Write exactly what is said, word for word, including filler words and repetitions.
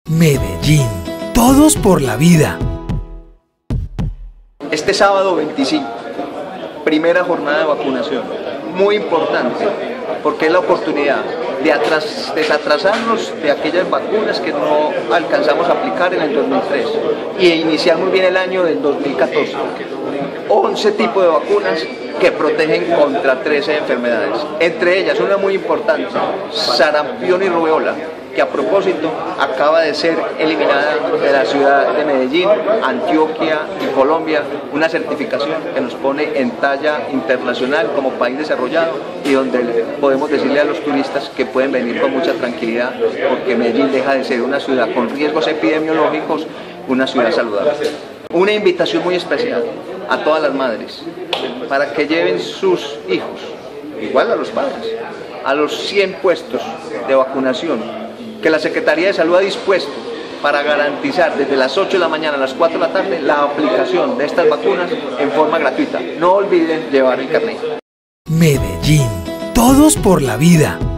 Medellín, todos por la vida. Este sábado veinticinco, primera jornada de vacunación, muy importante, porque es la oportunidad de atras, desatrasarnos de aquellas vacunas que no alcanzamos a aplicar en el dos mil tres y iniciar muy bien el año del dos mil catorce. once tipos de vacunas que protegen contra trece enfermedades, entre ellas una muy importante, sarampión y rubeola, que a propósito acaba de ser eliminada de la ciudad de Medellín, Antioquia y Colombia, una certificación que nos pone en talla internacional como país desarrollado y donde podemos decirle a los turistas que pueden venir con mucha tranquilidad, porque Medellín deja de ser una ciudad con riesgos epidemiológicos, una ciudad saludable. Una invitación muy especial a todas las madres para que lleven sus hijos, igual a los padres, a los cien puestos de vacunación que la Secretaría de Salud ha dispuesto para garantizar desde las ocho de la mañana a las cuatro de la tarde la aplicación de estas vacunas en forma gratuita. No olviden llevar el carnet. Medellín, todos por la vida.